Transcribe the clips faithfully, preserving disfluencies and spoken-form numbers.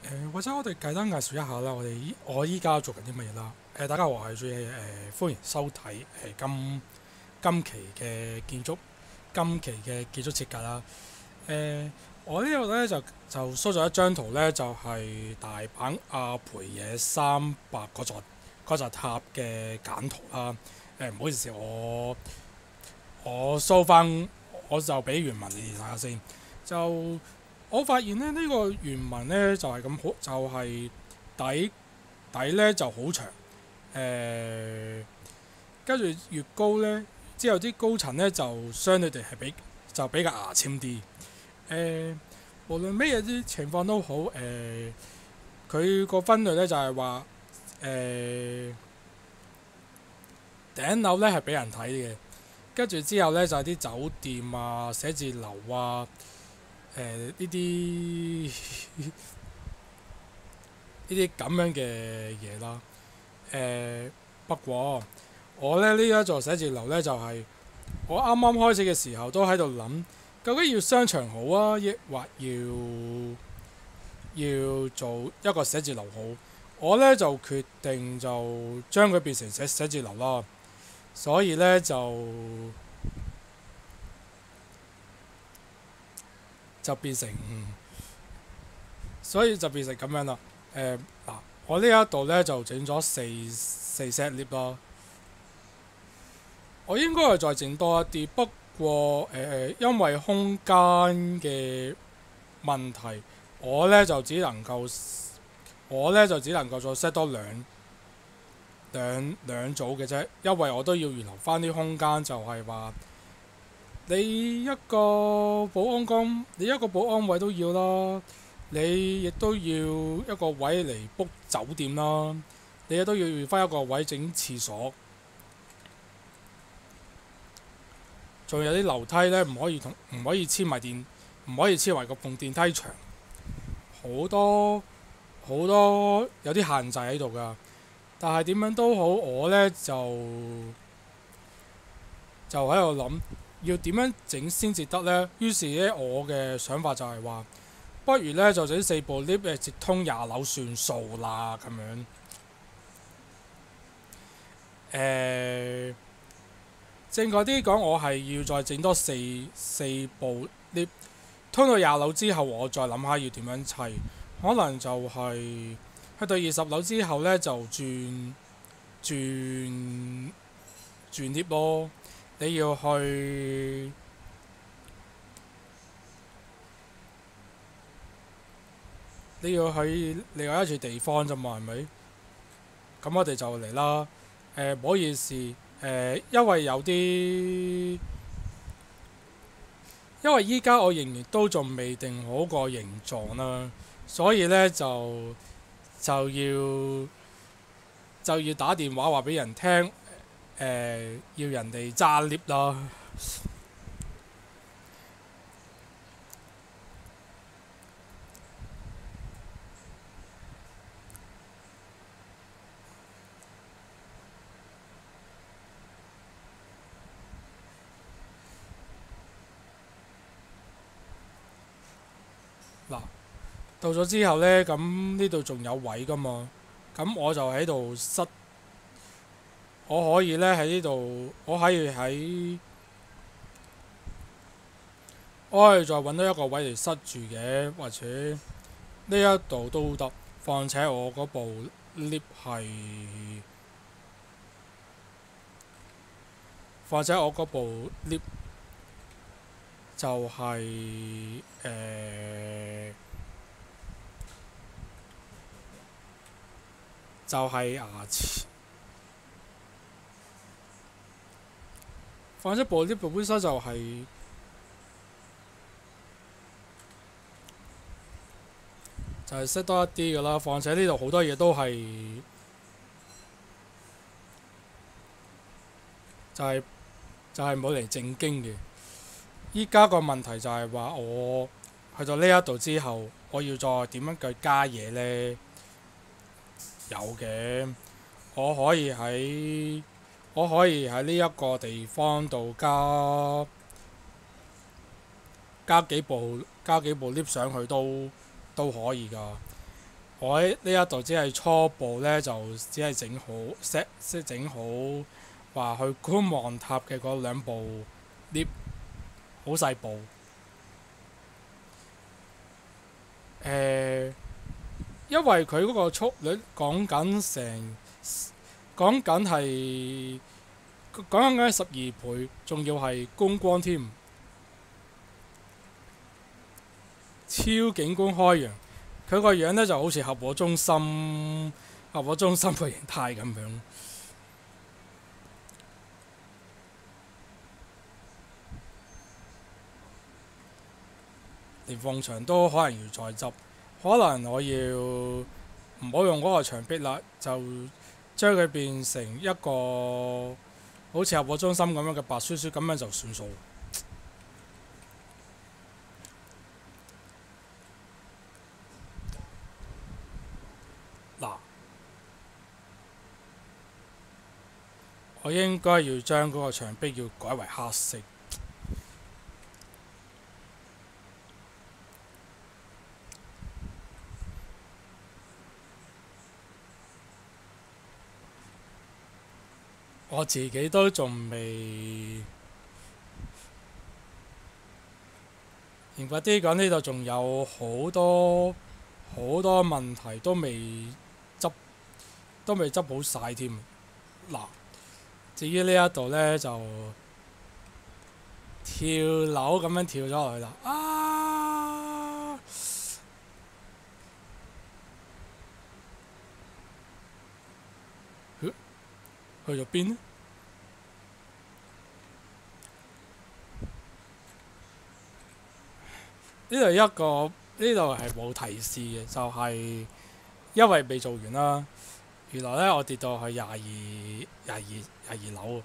誒，或者我哋簡單介紹一下啦，我哋依我依家做緊啲乜嘢啦？誒、大家好，我係 J，誒、歡迎收睇誒、今今期嘅建築，今期嘅建築設計啦。誒、我呢度咧就就 show 咗一張圖咧，就係、大阪阿培野三百嗰座嗰座塔嘅簡圖啦。誒、唔好意思，我我 show 翻，我就俾原文你哋睇下先。就我發現咧，呢、呢個原文咧就係咁好，就係、底底咧就好長，誒跟住越高咧，之後啲高層咧就相對地係比就比較牙籤啲。誒、無論咩嘢啲情況都好，誒佢個分類咧就係話誒頂樓咧係俾人睇嘅，跟住之後咧就係、啲酒店啊、寫字樓啊。誒呢啲呢啲咁樣嘅嘢啦。誒、不過我咧呢一座寫字樓咧就係、我啱啱開始嘅時候都喺度諗，究竟要商場好啊，抑或要要做一個寫字樓好？我咧就決定就將佢變成寫寫字樓啦，所以咧就就變成。嗯所以就變成咁樣啦。誒、嗱，我呢一度咧就整咗四四 set lift 啦。我應該係再整多一啲，不過誒、因為空間嘅問題，我咧就只能夠我咧就只能夠再 set 多兩兩兩組嘅啫，因為我都要預留翻啲空間，就係話你一個保安崗，你一個保安位都要啦。你亦都要一個位嚟 book 酒店啦，你亦都要預翻一個位整廁所，仲有啲樓梯咧唔可以同唔可以黐埋電，唔可以黐埋個縫電梯牆，好多好多有啲限制喺度㗎。但係點樣都好，我咧就就喺度諗要點樣整先至得呢？於是咧我嘅想法就係話，不如咧就整四部 lift 誒直通廿樓算數啦咁樣。誒、正確啲講，我係要再整多四四部 lift，通到廿樓之後，我再諗下要點樣砌。可能就係、去到二十樓之後咧，就轉轉轉 lift 咯。你要去你要去另外一處地方啫嘛，係咪？咁我哋就嚟啦。誒、唔好意思，誒、因為有啲，因為依家我仍然都仲未定好個形狀啦，所以咧就就要就要打電話話俾人聽，誒、要人哋揸 lift 啦。嗱，到咗之後呢，咁呢度仲有位噶嘛？咁我就喺度塞，我可以呢喺呢度，我可以喺，我可以再揾到一個位嚟塞住嘅，或者呢一度都得。況且我嗰部 lift 係，況且我嗰部 lift 就係、誒、就係牙齒。況且部 lift 本身就係、就係、識多一啲㗎啦。況且呢度好多嘢都係就係、就係冇嚟正經嘅。依家個問題就係話我去到呢一度之後，我要再點樣去加嘢呢？有嘅，我可以喺我可以喺呢一個地方度加加幾部加幾部 lift 上去都都可以㗎。 我喺呢一度只係初步呢，就只係整好 set 即係整好話去觀望塔嘅嗰兩部 lift，好細部。誒、因為佢嗰個速率講緊成講緊係講緊緊十二倍，仲要係公光添，超景觀開揚。佢個樣呢就好似合和中心合和中心嘅形態咁樣。連鳳牆都可能要再執，可能我要唔好用嗰個牆壁啦，就將佢變成一個好似合和中心咁樣嘅白雪雪，咁樣就算數。嗱，我應該要將嗰個牆壁要改為黑色。我自己都仲未嚴格啲講，呢度仲有好多好多問題都未執都未執好晒添。嗱，至於呢一度呢，就跳樓咁樣跳咗落去啦。啊！去去咗邊呢？呢度一個呢度係冇提示嘅，就係、因為未做完啦。原來呢，我跌到去廿二廿二廿二樓。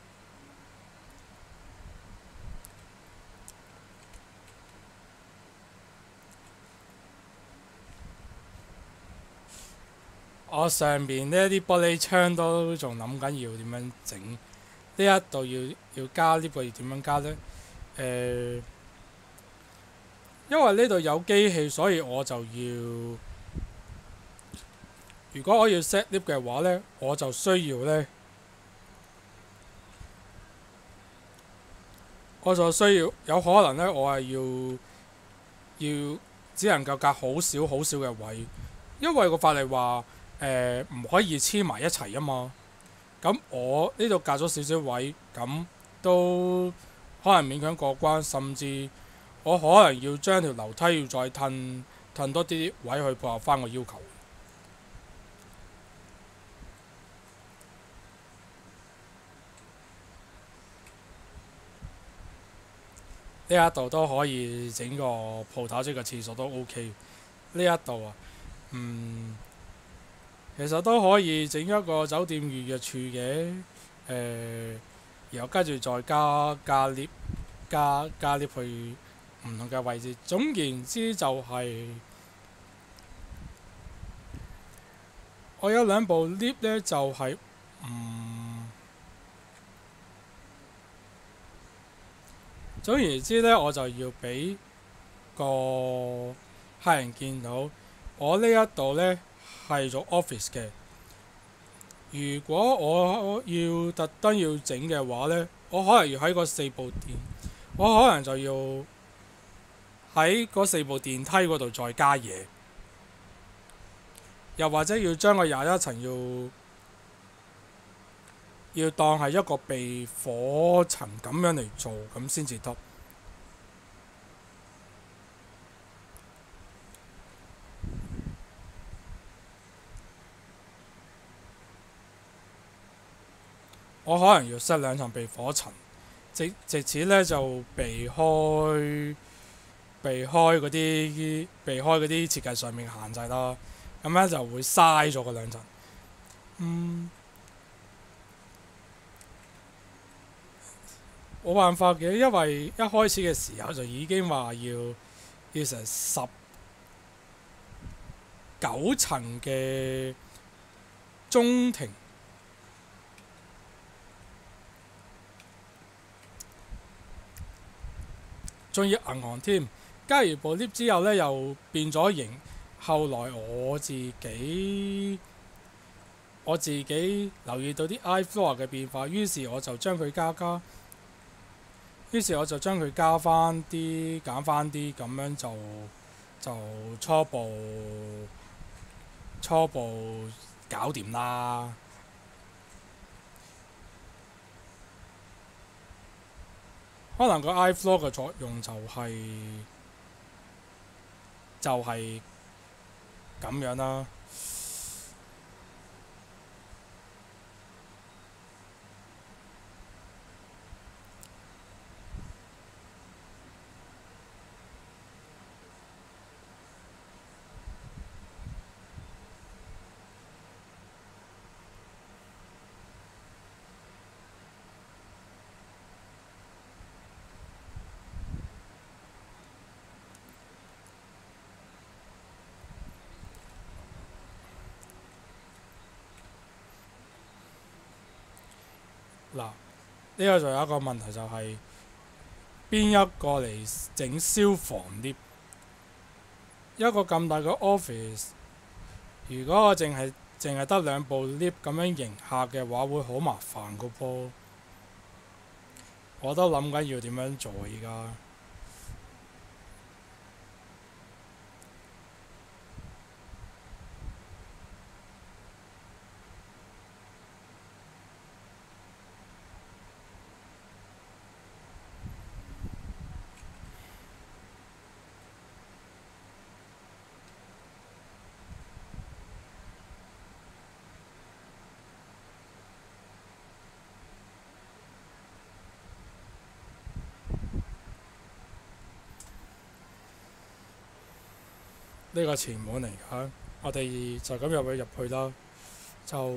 我上面呢啲玻璃窗都仲諗緊要點樣整。呢一度要要加 lift 嘅要點樣加呢？誒、因為呢度有機器，所以我就要。如果我要 set lift 嘅話呢，我就需要呢，我就需要有可能呢，我係要要只能夠隔好少好少嘅位，因為個法例話誒唔可以黐埋一齊啊嘛。咁我呢度隔咗少少位，咁都可能勉強過關，甚至我可能要將條樓梯要再褪褪多啲位去配合翻個要求。呢一度都可以整個鋪頭，即係個廁所都 OK。呢一度啊，嗯，其實都可以整一個酒店預約處嘅。誒、然後跟住再加加 lift 加加 lift 去唔同嘅位置。總言之就係、我有兩部 lift 呢，就係、唔總言之呢，我就要俾個客人見到我呢一度呢係做 office 嘅。如果我要特登要整嘅話呢，我可能要喺嗰四部電，我可能就要喺嗰四部電梯嗰度再加嘢，又或者要將個廿一層要要當係一個避火層咁樣嚟做，咁先至得。我可能要 set 兩層避火層，直直此呢就避開避開嗰啲避開嗰啲設計上面嘅限制啦。咁樣就會嘥咗嗰兩層。嗯，冇辦法嘅，因為一開始嘅時候就已經話要要成十九層嘅中庭，仲要銀行添。加完部 lift 之後呢，又變咗型， 後來我自己我自己留意到啲 iFlow 嘅變化，於是我就將佢加加，於是我就將佢加翻啲減翻啲，咁樣就就初步初步搞掂啦。可能個 iFlow 嘅作用就係、就係、咁樣啦。嗱，呢個仲有一個問題就係、邊一個嚟整消防 lift？一個咁大個 office，如果我淨係淨係得兩部 lift 咁樣迎客嘅話，會好麻煩個噃。我都諗緊要點樣做而家。呢個前門嚟㗎，我哋就咁入去入去啦。就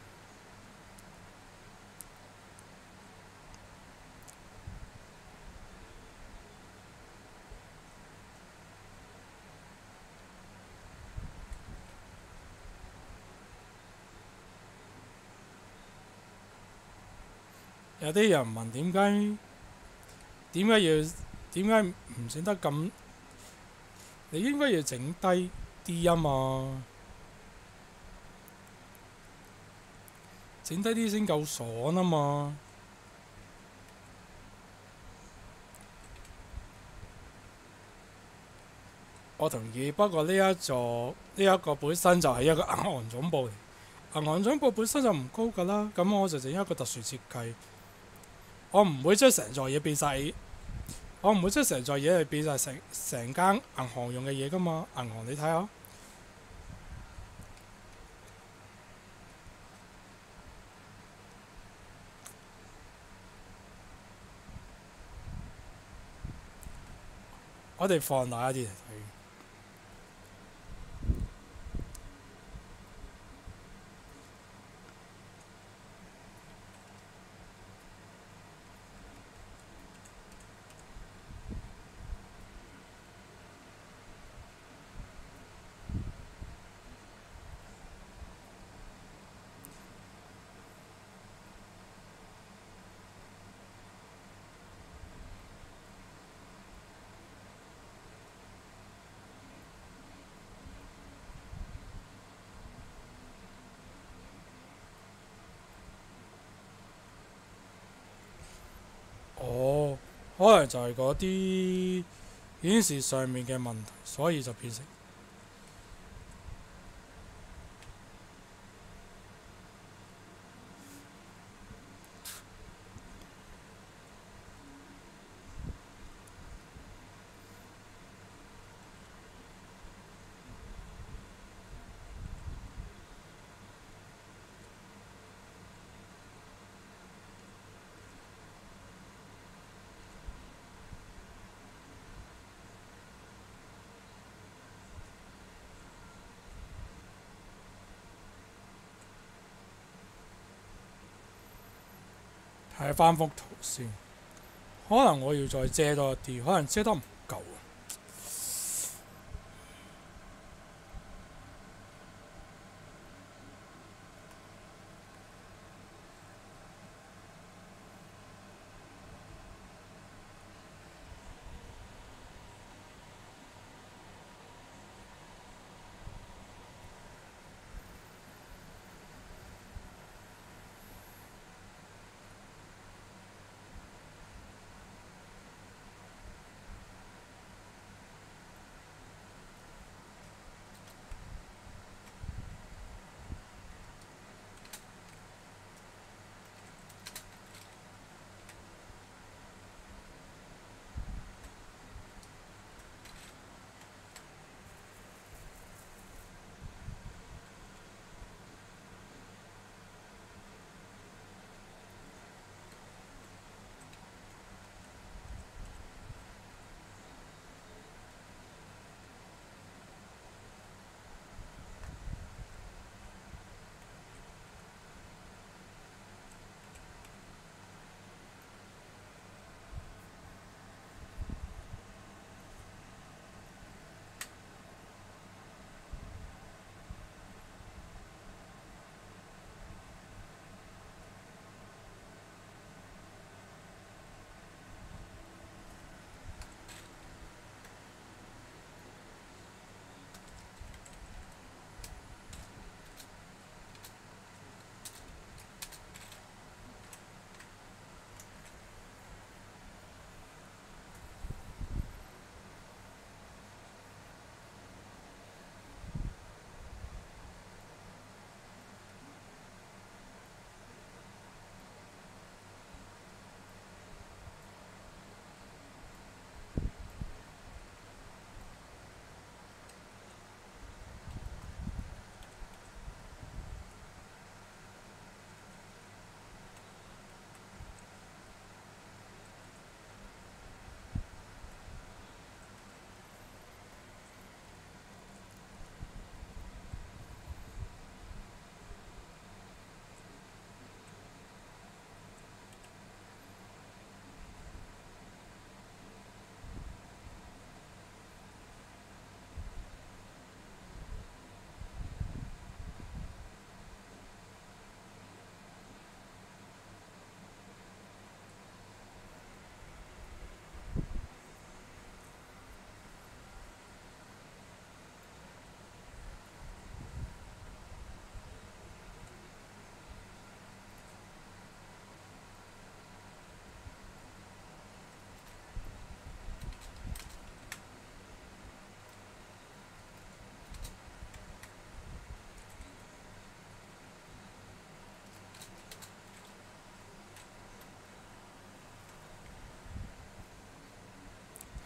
有啲人問點解點解要點解唔整得咁？你應該要整低啲啊嘛，整低啲先夠爽啊嘛。我同意，不過呢一座呢一個本身就係一個銀行總部嚟，銀行總部本身就唔高㗎啦，咁我就整一個特殊設計。我唔會將成座嘢變晒，我唔會將成座嘢係變晒成成間銀行用嘅嘢㗎嘛。銀行你睇下，我哋放大一啲嚟睇。哦，可能就係嗰啲顯示上面嘅問題，所以就變成睇翻幅圖先。可能我要再遮多一啲，可能遮得唔夠啊。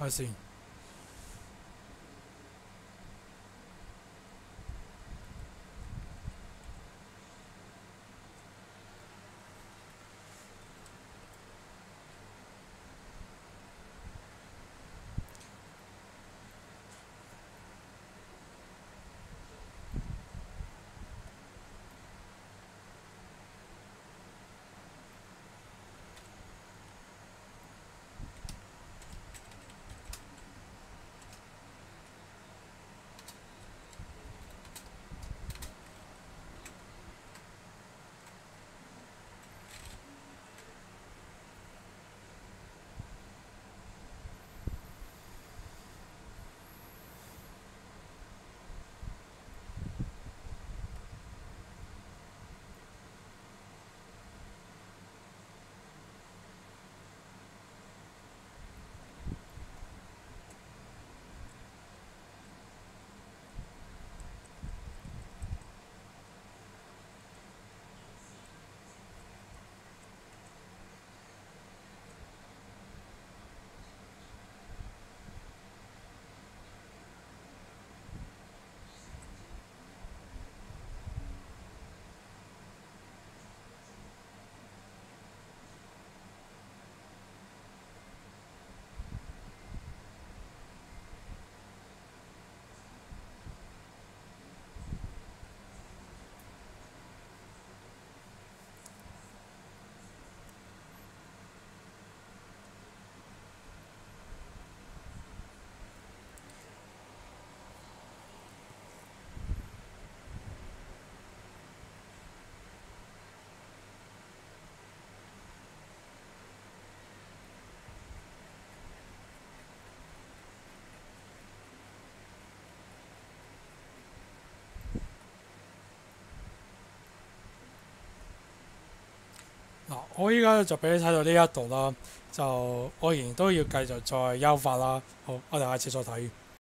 下先。嗱，我依家就俾你睇到呢一度啦，就我仍然都要繼續再優化啦。好，我哋下次再睇。